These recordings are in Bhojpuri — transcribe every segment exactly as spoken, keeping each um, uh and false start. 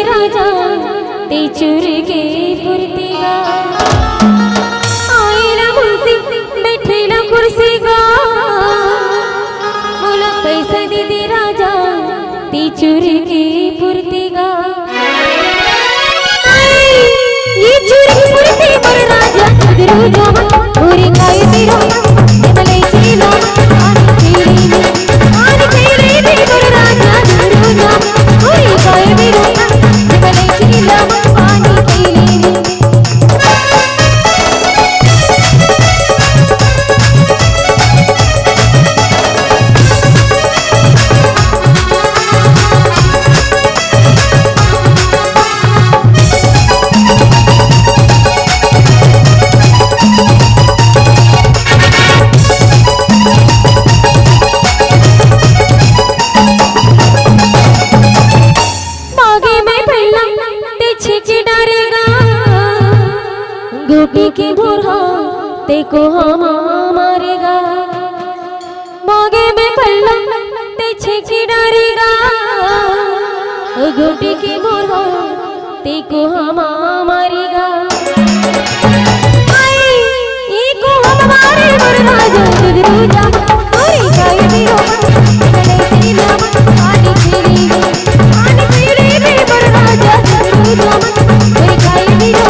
राजा ते चूर के पुरतीगा आईला मुंशी बैठेला कुर्सी गा बोला पैसा दे दे राजा ते चूर के पुरतीगा ये चूर की पुरती पर राजा गुरु जावा पूरी काय तेरा मले चीला आने तेरी आने तेरी दे पर राजा गुरु जावा पूरी काय तेरा मले चीला आने तेरी गोटी की बुरहा तेको हम मारेगा मागे में पल्ला ते छेकी डारेगा गोटी की बुरहा तेको हम मारेगा आई ये को हम मारे बर राजा गुरु जा ओरी काय दियो गले तेरा आनी तेरी आनी तेरी रे बर राजा गुरु जा ओरी काय दियो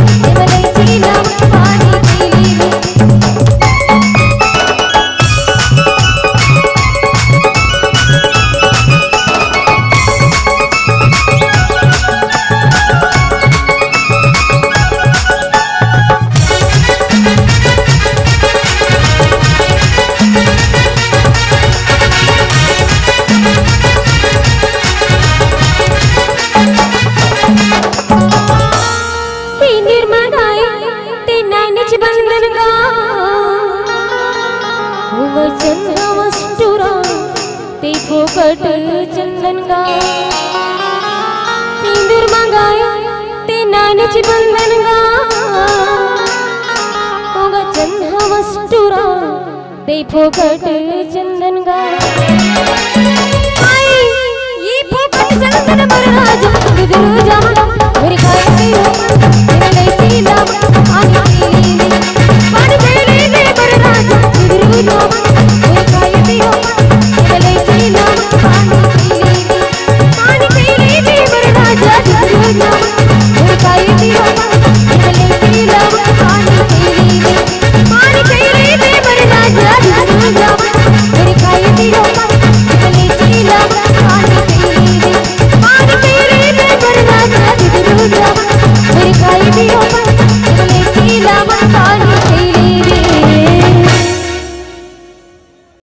चंदन गा सिंदूर मंगाया ते नानीची बंधन गा ओगा चंदा वस्तुरा ते फोकट चंदन गा आई ये फोकट चंदन बर राजा गुरु जामा मेरे काय तेरा मेरे सीला आनी तेरी पानी तेरे दे बर राजा गुरु जामा मेरे काय तेरा मेरे सीला Love